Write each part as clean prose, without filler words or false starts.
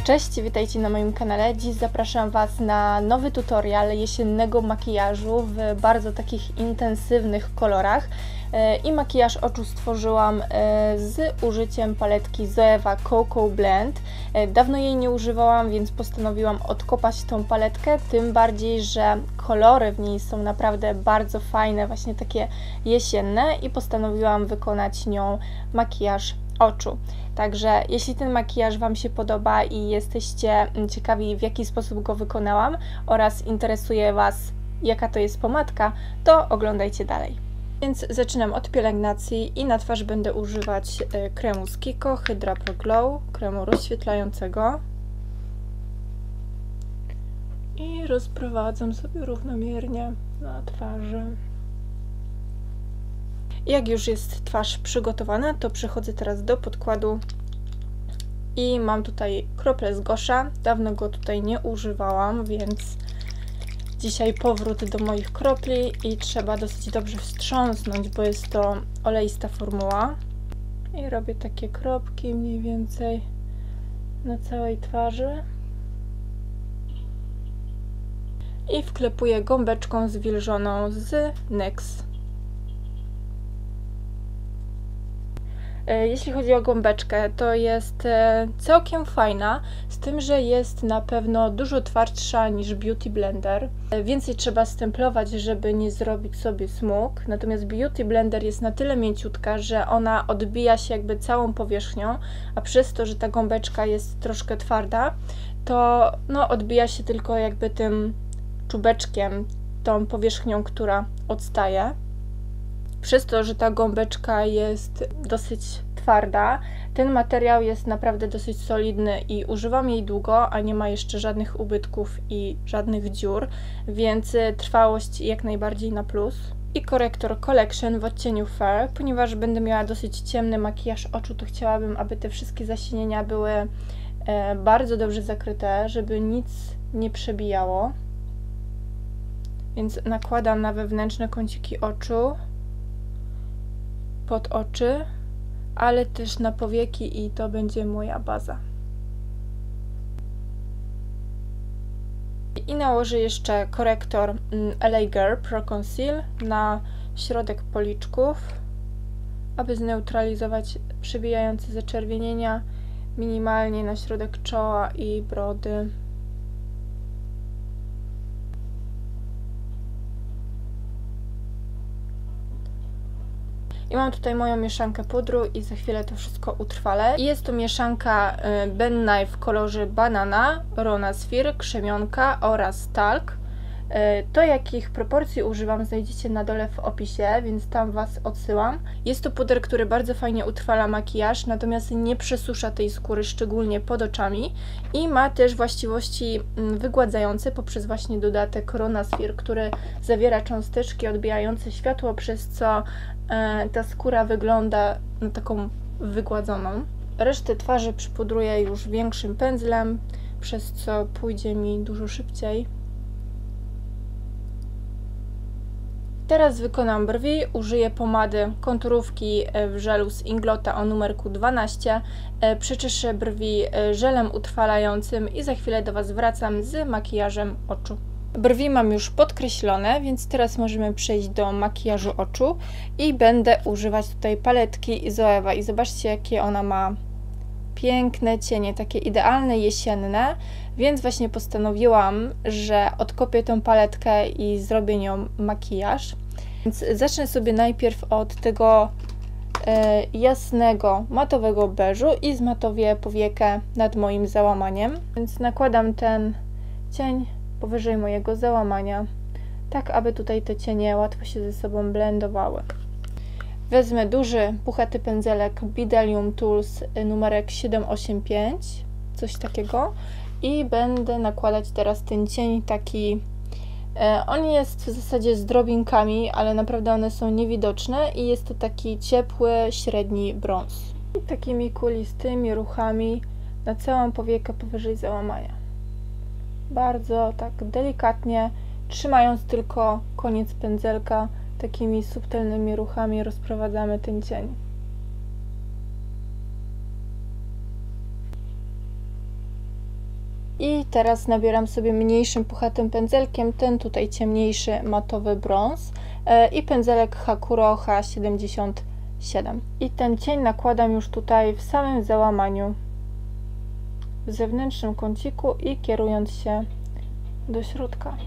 Cześć, witajcie na moim kanale. Dziś zapraszam Was na nowy tutorial jesiennego makijażu w bardzo takich intensywnych kolorach. I makijaż oczu stworzyłam z użyciem paletki Zoeva Cocoa Blend. Dawno jej nie używałam, więc postanowiłam odkopać tą paletkę, tym bardziej, że kolory w niej są naprawdę bardzo fajne, właśnie takie jesienne, i postanowiłam wykonać nią makijaż oczu. Także jeśli ten makijaż Wam się podoba i jesteście ciekawi, w jaki sposób go wykonałam oraz interesuje Was, jaka to jest pomadka, to oglądajcie dalej. Więc zaczynam od pielęgnacji i na twarz będę używać kremu z Kiko Hydra Pro Glow, kremu rozświetlającego. I rozprowadzam sobie równomiernie na twarzy. Jak już jest twarz przygotowana, to przechodzę teraz do podkładu i mam tutaj krople z Gosha. Dawno go tutaj nie używałam, więc dzisiaj powrót do moich kropli i trzeba dosyć dobrze wstrząsnąć, bo jest to oleista formuła. I robię takie kropki mniej więcej na całej twarzy. I wklepuję gąbeczką zwilżoną z NYX. Jeśli chodzi o gąbeczkę, to jest całkiem fajna, z tym, że jest na pewno dużo twardsza niż Beauty Blender. Więcej trzeba stemplować, żeby nie zrobić sobie smug, natomiast Beauty Blender jest na tyle mięciutka, że ona odbija się jakby całą powierzchnią, a przez to, że ta gąbeczka jest troszkę twarda, to odbija się tylko jakby tym czubeczkiem, tą powierzchnią, która odstaje. Przez to, że ta gąbeczka jest dosyć twarda, ten materiał jest naprawdę dosyć solidny i używam jej długo, a nie ma jeszcze żadnych ubytków i żadnych dziur, więc trwałość jak najbardziej na plus. I korektor Collection w odcieniu Fair, ponieważ będę miała dosyć ciemny makijaż oczu, to chciałabym, aby te wszystkie zasinienia były bardzo dobrze zakryte, żeby nic nie przebijało. Więc nakładam na wewnętrzne kąciki oczu, pod oczy, ale też na powieki, i to będzie moja baza. I nałożę jeszcze korektor LA Girl Pro Conceal na środek policzków, aby zneutralizować przebijające zaczerwienienia, minimalnie na środek czoła i brody. I mam tutaj moją mieszankę pudru i za chwilę to wszystko utrwalę. I jest to mieszanka Ben Nye w kolorze banana, Rona Sphere, krzemionka oraz talk. To, jakich proporcji używam, znajdziecie na dole w opisie, więc tam Was odsyłam. Jest to puder, który bardzo fajnie utrwala makijaż, natomiast nie przesusza tej skóry, szczególnie pod oczami, i ma też właściwości wygładzające poprzez właśnie dodatek Rona Sphere, który zawiera cząsteczki odbijające światło, przez co ta skóra wygląda na taką wygładzoną. Resztę twarzy przypudruję już większym pędzlem, przez co pójdzie mi dużo szybciej. Teraz wykonam brwi, użyję pomady konturówki w żelu z Inglota o numerku 12, przeczeszę brwi żelem utrwalającym i za chwilę do Was wracam z makijażem oczu. Brwi mam już podkreślone, więc teraz możemy przejść do makijażu oczu i będę używać tutaj paletki Zoeva i zobaczcie, jakie ona ma piękne cienie, takie idealne jesienne, więc właśnie postanowiłam, że odkopię tą paletkę i zrobię nią makijaż. Więc zacznę sobie najpierw od tego jasnego, matowego beżu i zmatowię powiekę nad moim załamaniem. Więc nakładam ten cień powyżej mojego załamania, tak aby tutaj te cienie łatwo się ze sobą blendowały. Wezmę duży, puchaty pędzelek Bdellium Tools numerek 785, coś takiego, i będę nakładać teraz ten cień taki, on jest w zasadzie z drobinkami, ale naprawdę one są niewidoczne i jest to taki ciepły, średni brąz. I takimi kulistymi ruchami na całą powiekę powyżej załamania. Bardzo tak delikatnie, trzymając tylko koniec pędzelka, takimi subtelnymi ruchami rozprowadzamy ten cień. I teraz nabieram sobie mniejszym puchatym pędzelkiem, ten tutaj ciemniejszy matowy brąz i pędzelek Hakuro H77. I ten cień nakładam już tutaj w samym załamaniu, w zewnętrznym kąciku i kierując się do środka.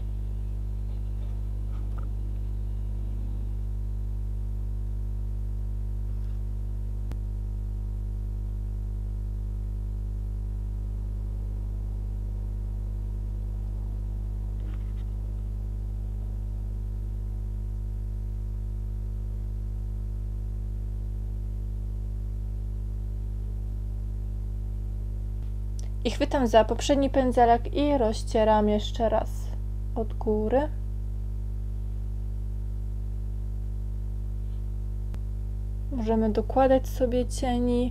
I chwytam za poprzedni pędzelek i rozcieram jeszcze raz od góry. Możemy dokładać sobie cieni,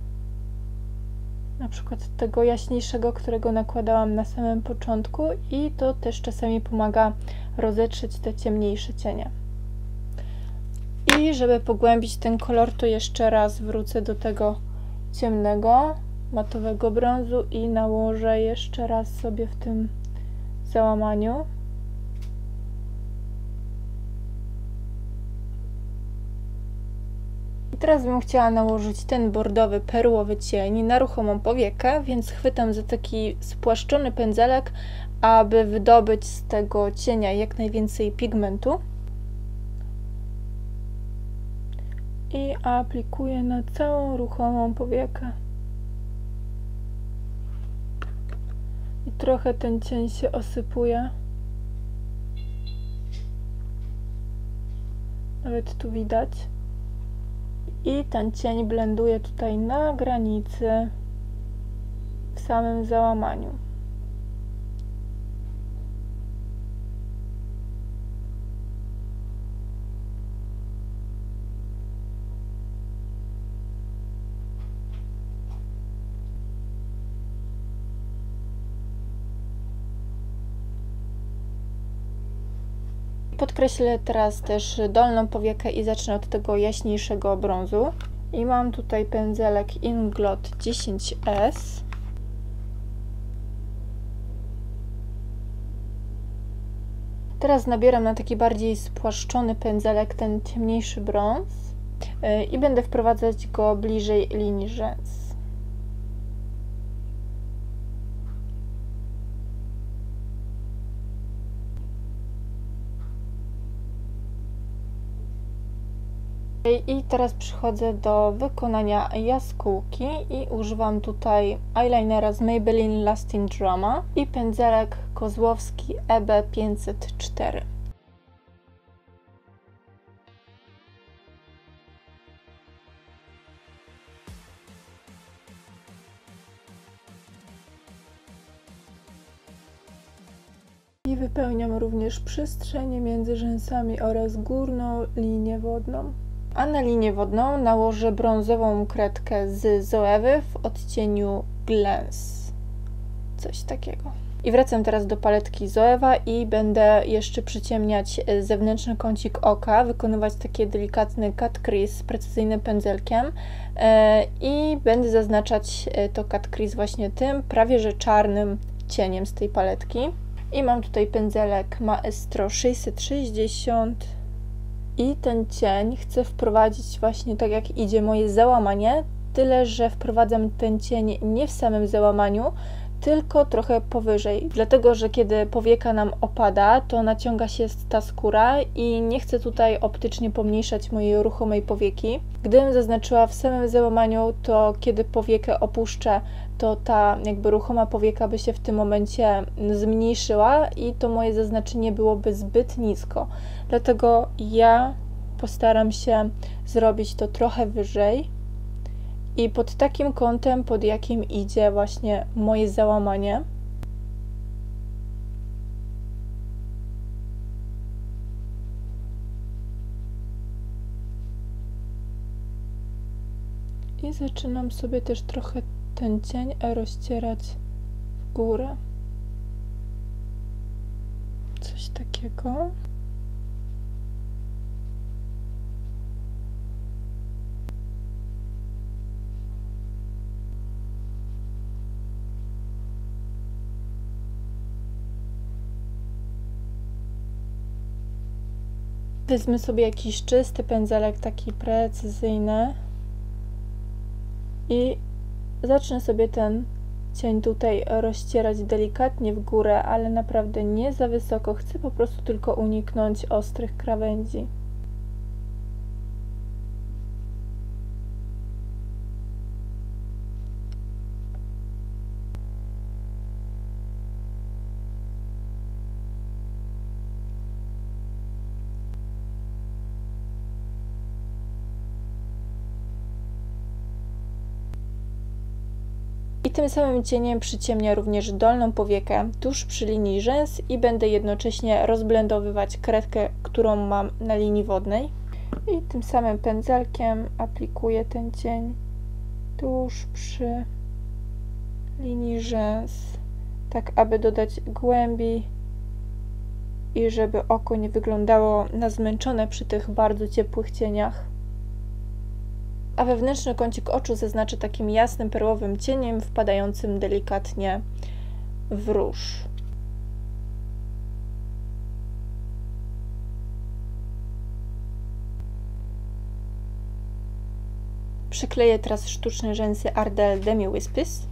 na przykład tego jaśniejszego, którego nakładałam na samym początku, i to też czasami pomaga rozetrzeć te ciemniejsze cienie. I żeby pogłębić ten kolor, to jeszcze raz wrócę do tego ciemnego matowego brązu i nałożę jeszcze raz sobie w tym załamaniu. I teraz bym chciała nałożyć ten bordowy, perłowy cień na ruchomą powiekę, więc chwytam za taki spłaszczony pędzelek, aby wydobyć z tego cienia jak najwięcej pigmentu. I aplikuję na całą ruchomą powiekę. I trochę ten cień się osypuje. Nawet tu widać. I ten cień blenduję tutaj na granicy, w samym załamaniu. Podkreślę teraz też dolną powiekę i zacznę od tego jaśniejszego brązu. I mam tutaj pędzelek Inglot 10S. Teraz nabieram na taki bardziej spłaszczony pędzelek ten ciemniejszy brąz i będę wprowadzać go bliżej linii rzęs. I teraz przychodzę do wykonania jaskółki i używam tutaj eyelinera z Maybelline Lasting Drama i pędzelek kozłowski EB504. I wypełniam również przestrzenie między rzęsami oraz górną linię wodną. A na linię wodną nałożę brązową kredkę z Zoewy w odcieniu Glance. Coś takiego. I wracam teraz do paletki Zoewa i będę jeszcze przyciemniać zewnętrzny kącik oka, wykonywać takie delikatny cut crease precyzyjnym pędzelkiem i będę zaznaczać to cut crease właśnie tym prawie że czarnym cieniem z tej paletki. I mam tutaj pędzelek Maestro 660 i ten cień chcę wprowadzić właśnie tak jak idzie moje załamanie, tyle że wprowadzam ten cień nie w samym załamaniu, tylko trochę powyżej, dlatego że kiedy powieka nam opada, to naciąga się ta skóra i nie chcę tutaj optycznie pomniejszać mojej ruchomej powieki. Gdybym zaznaczyła w samym załamaniu, to kiedy powiekę opuszczę, to ta jakby ruchoma powieka by się w tym momencie zmniejszyła i to moje zaznaczenie byłoby zbyt nisko. Dlatego ja postaram się zrobić to trochę wyżej i pod takim kątem, pod jakim idzie właśnie moje załamanie. I zaczynam sobie też trochę ten cień rozcierać w górę. Coś takiego. Wezmę sobie jakiś czysty pędzelek, taki precyzyjny i zacznę sobie ten cień tutaj rozcierać delikatnie w górę, ale naprawdę nie za wysoko. Chcę po prostu tylko uniknąć ostrych krawędzi. I tym samym cieniem przyciemnię również dolną powiekę tuż przy linii rzęs i będę jednocześnie rozblendowywać kredkę, którą mam na linii wodnej. I tym samym pędzelkiem aplikuję ten cień tuż przy linii rzęs, tak aby dodać głębi i żeby oko nie wyglądało na zmęczone przy tych bardzo ciepłych cieniach. A wewnętrzny kącik oczu zaznaczę takim jasnym, perłowym cieniem wpadającym delikatnie w róż. Przykleję teraz sztuczne rzęsy Ardell Demi Wispys.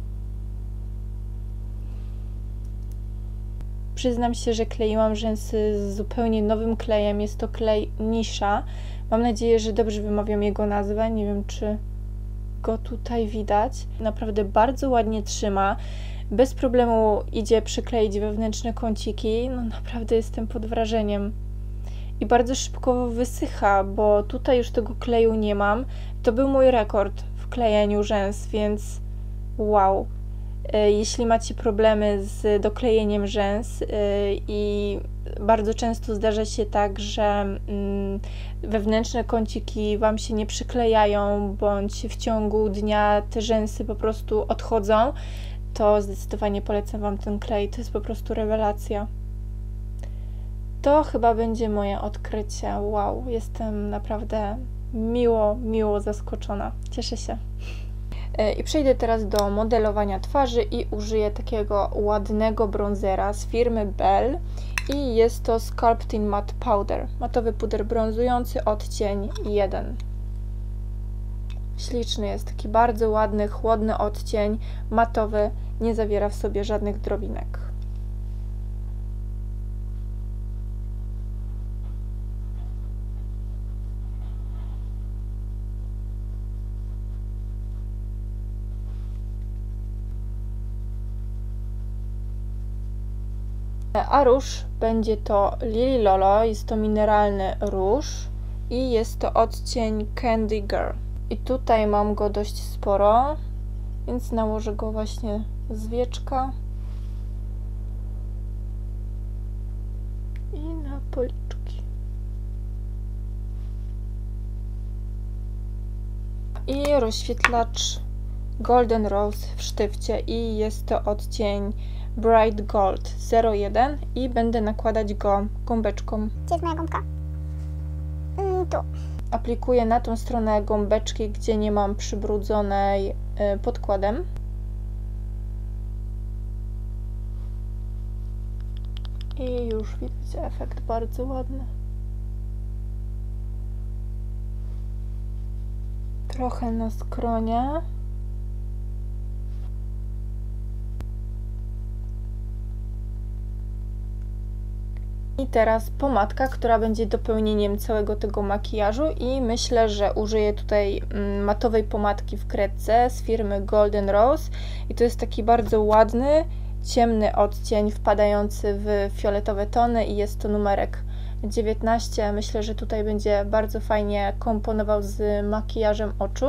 Przyznam się, że kleiłam rzęsy z zupełnie nowym klejem. Jest to klej Nisha. Mam nadzieję, że dobrze wymawiam jego nazwę. Nie wiem, czy go tutaj widać. Naprawdę bardzo ładnie trzyma. Bez problemu idzie przykleić wewnętrzne kąciki. No naprawdę jestem pod wrażeniem. I bardzo szybko wysycha, bo tutaj już tego kleju nie mam. To był mój rekord w klejeniu rzęs, więc wow. Jeśli macie problemy z doklejeniem rzęs i bardzo często zdarza się tak, że wewnętrzne kąciki Wam się nie przyklejają, bądź w ciągu dnia te rzęsy po prostu odchodzą, to zdecydowanie polecam Wam ten klej. To jest po prostu rewelacja. To chyba będzie moje odkrycie. Wow, jestem naprawdę miło zaskoczona. Cieszę się. I przejdę teraz do modelowania twarzy i użyję takiego ładnego bronzera z firmy Bell i jest to Sculpting Matte Powder, matowy puder brązujący, odcień 1. Śliczny jest, taki bardzo ładny, chłodny odcień, matowy, nie zawiera w sobie żadnych drobinek. A róż będzie to Lily Lolo, jest to mineralny róż i jest to odcień Candy Girl. I tutaj mam go dość sporo, więc nałożę go właśnie z wieczka i na policzki. I rozświetlacz Golden Rose w sztywcie i jest to odcień Bright Gold 01 i będę nakładać go gąbeczką. Gdzie jest moja gąbka? Tu. Aplikuję na tą stronę gąbeczki, gdzie nie mam przybrudzonej podkładem. I już widzicie efekt bardzo ładny. Trochę na skronie. I teraz pomadka, która będzie dopełnieniem całego tego makijażu i myślę, że użyję tutaj matowej pomadki w kredce z firmy Golden Rose i to jest taki bardzo ładny, ciemny odcień wpadający w fioletowe tony i jest to numerek 19. Myślę, że tutaj będzie bardzo fajnie komponował z makijażem oczu.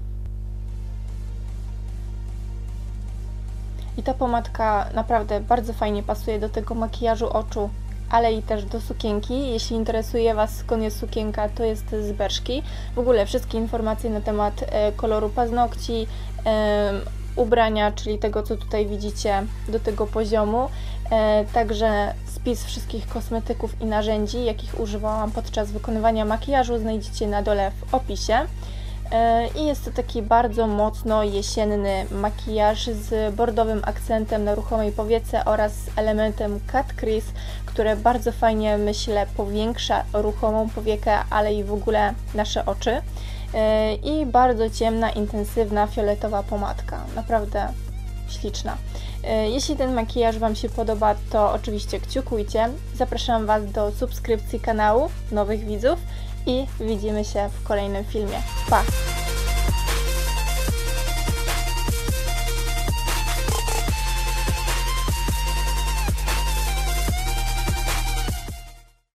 I ta pomadka naprawdę bardzo fajnie pasuje do tego makijażu oczu, ale i też do sukienki. Jeśli interesuje Was, skąd jest sukienka, to jest z Bershki. W ogóle wszystkie informacje na temat koloru paznokci, ubrania, czyli tego, co tutaj widzicie, do tego poziomu. Także spis wszystkich kosmetyków i narzędzi, jakich używałam podczas wykonywania makijażu, znajdziecie na dole w opisie. I jest to taki bardzo mocno jesienny makijaż z bordowym akcentem na ruchomej powiece oraz elementem cut crease, które bardzo fajnie, myślę, powiększa ruchomą powiekę, ale i w ogóle nasze oczy. I bardzo ciemna, intensywna, fioletowa pomadka. Naprawdę śliczna. Jeśli ten makijaż Wam się podoba, to oczywiście kciukujcie. Zapraszam Was do subskrypcji kanału, nowych widzów i widzimy się w kolejnym filmie. Pa!